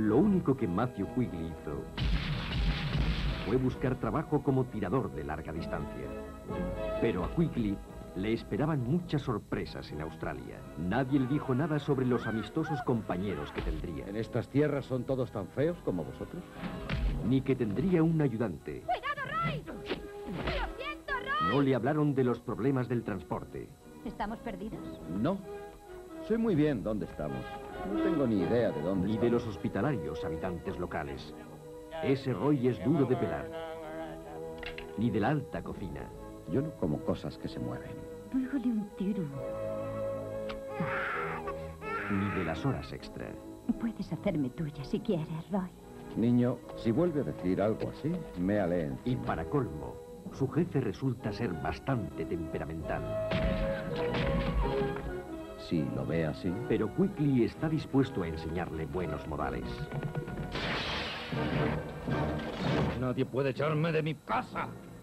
Lo único que Matthew Quigley hizo fue buscar trabajo como tirador de larga distancia. Pero a Quigley le esperaban muchas sorpresas en Australia. Nadie le dijo nada sobre los amistosos compañeros que tendría. ¿En estas tierras son todos tan feos como vosotros? Ni que tendría un ayudante. ¡Cuidado, Roy! ¡Lo siento, Roy! No le hablaron de los problemas del transporte. ¿Estamos perdidos? No. Sé muy bien dónde estamos. No tengo ni idea de dónde Ni de los hospitalarios habitantes locales. Ese Roy es duro de pelar. Ni de la alta cocina. Yo no como cosas que se mueven. Pégale un tiro. Ni de las horas extra. Puedes hacerme tuya si quieres, Roy. Niño, si vuelve a decir algo así, méale encima. Y para colmo, su jefe resulta ser bastante temperamental. Si lo ve así. Pero Quigley está dispuesto a enseñarle buenos modales. Nadie puede echarme de mi casa.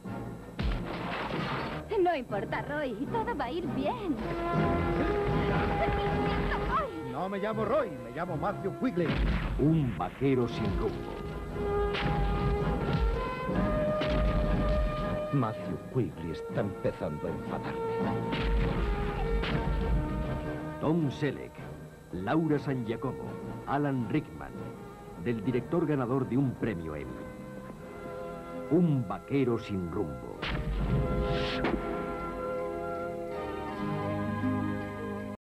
No importa, Roy. Todo va a ir bien. No me llamo Roy, me llamo Matthew Quigley. Un vaquero sin rumbo. Matthew Quigley está empezando a enfadarme. Tom Selleck, Laura San Giacomo, Alan Rickman, del director ganador de un premio Emmy. Un vaquero sin rumbo.